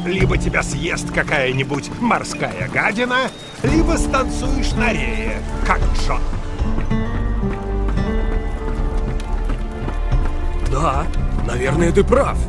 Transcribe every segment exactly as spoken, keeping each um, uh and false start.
Либо тебя съест какая-нибудь морская гадина, либо станцуешь на рее, как Джон. Да, наверное, ты прав.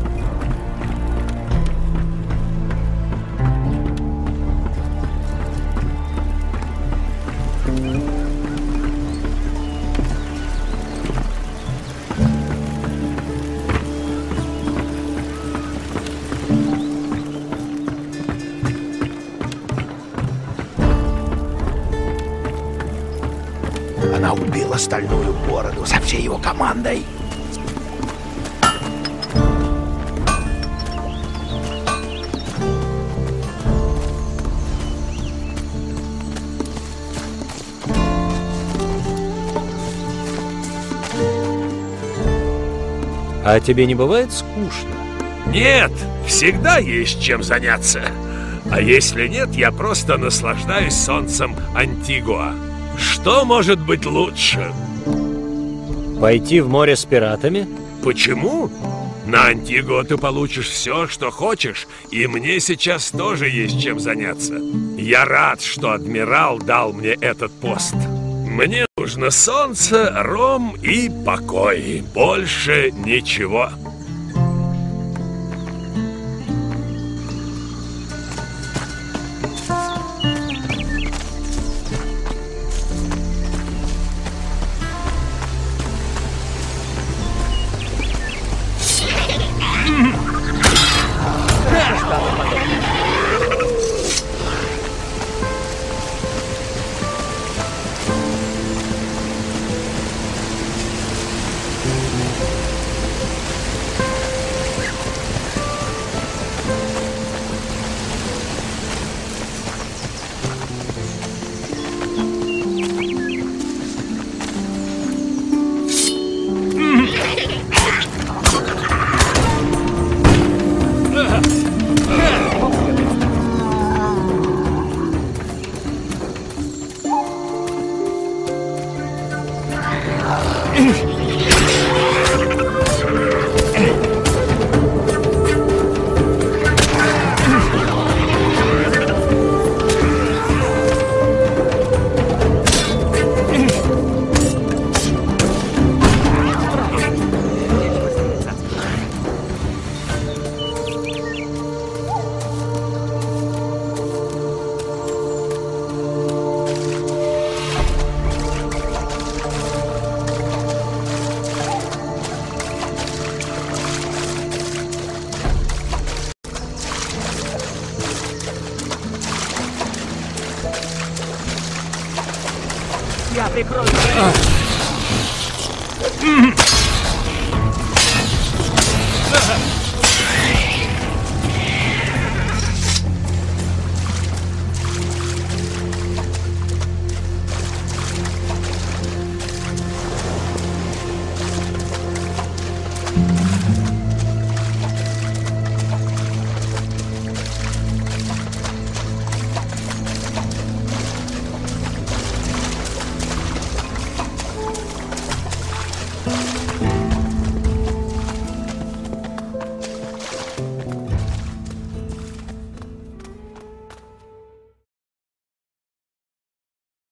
Она убила Стальную Бороду со всей его командой. А тебе не бывает скучно? Нет, всегда есть чем заняться. А если нет, я просто наслаждаюсь солнцем Антигуа. Что может быть лучше? Пойти в море с пиратами? Почему? На Антигуа ты получишь все, что хочешь, и мне сейчас тоже есть чем заняться. Я рад, что адмирал дал мне этот пост. Мне нужно солнце, ром и покой. Больше ничего. Я прикрою. М-м.